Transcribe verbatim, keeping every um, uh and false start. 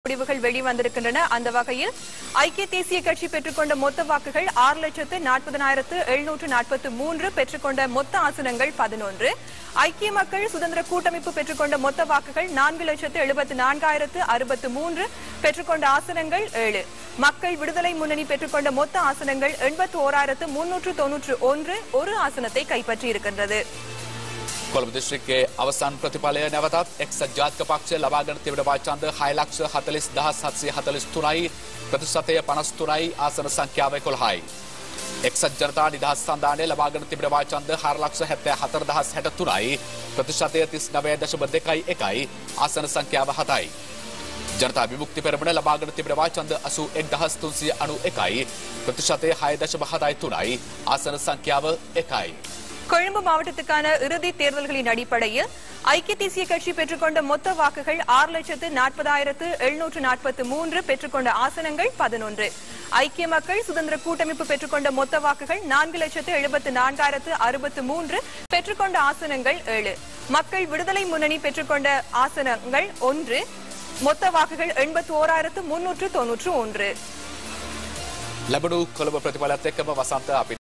முடிவுகள் வெளிவந்திருக்கின்றன. அந்த வகையில் ஐக்கிய தேசிய கட்சி பெற்றுக்கொண்ட மொத்த வாக்குகள் ஆறு லட்சத்து நாற்பதனாயிரத்து எழுநூற்று நாற்பத்தி மூன்று, பெற்றுக்கொண்ட மொத்த ஆசனங்கள் பதினொன்று. ஐக்கிய மக்கள் சுதந்திர கூட்டமைப்பு பெற்றுக்கொண்ட மொத்த வாக்குகள் நான்கு லட்சத்து எழுபத்தி நான்காயிரத்து அறுபத்தி மூன்று, பெற்றுக்கொண்ட ஆசனங்கள் ஏழு. மக்கள் விடுதலை முன்னணி பெற்றுக்கொண்ட மொத்த ஆசனங்கள் எண்பத்தி ஓராயிரத்து முன்னூற்று தொன்னூற்று ஒன்று, ஒரு ஆசனத்தை கைப்பற்றியிருக்கின்றது. කොළඹ දිස්ත්‍රික්කයේ අවසන් ප්‍රතිඵලය නැවතත් එක්සත් ජාතික පක්ෂය ලබාගෙන තිබෙන වාචන්ද හය ලක්ෂ හතළිස් දහස් හත්සිය හතළිස් තුනයි, ප්‍රතිශතය පනස් තුනයි, ආසන සංඛ්‍යාව එකොළහයි. එක්සත් ජනතා නිදහස් සන්ධානය ලබාගෙන තිබෙන වාචන්ද හය ලක්ෂ හැත්තෑ හතර දහස් හැට තුනයි, ප්‍රතිශතය තිස් නවය දශම දෙකයි එකයි, ආසන සංඛ්‍යාව හතයි. ජනතා විමුක්ති පෙරමුණ ලබාගෙන තිබෙන වාචන්ද අසූ එක් දහස් තුන්සිය අනූ එකයි, ප්‍රතිශතය හය දශම හතයි තුනයි, ආසන සංඛ්‍යාව එකයි. கொழும்பு மாவட்டத்துக்கான இறுதி தேர்தல்களின் அடிப்படையில் ஐக்கிய தேசிய கட்சி பெற்றுக்கொண்ட மொத்த வாக்குகள் ஆறு லட்சத்து நாற்பதாயிரத்து எழுநூற்று நாற்பத்தி மூன்று, பெற்றுக்கொண்ட ஆசனங்கள் பதினொன்று. ஐக்கிய மக்கள் சுதந்திர கூட்டமைப்பு பெற்றுக்கொண்ட மொத்த வாக்குகள் நான்கு லட்சத்து எழுபத்தி நான்காயிரத்து அறுபத்தி மூன்று, பெற்றுக்கொண்ட ஆசனங்கள் ஏழு. மக்கள் விடுதலை முன்னணி பெற்றுக்கொண்ட ஆசனங்கள் ஒன்று, மொத்த வாக்குகள் எண்பத்தி ஓராயிரத்து முன்னூற்று தொன்னூற்று ஒன்று. ලැබුණු කොළඹ ප්‍රතිඵලත් එක්කම වසන්ත අපි